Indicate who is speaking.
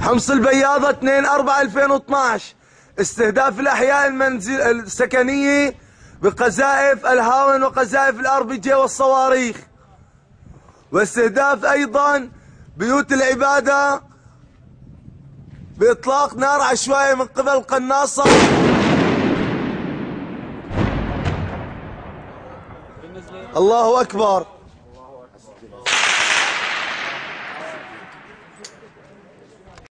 Speaker 1: حمص البياضة 2/4/2012 استهداف الأحياء السكنية بقذائف الهاون وقذائف الار بي جي والصواريخ، واستهداف أيضا بيوت العبادة بإطلاق نار عشوائي من قبل قناصة. الله أكبر.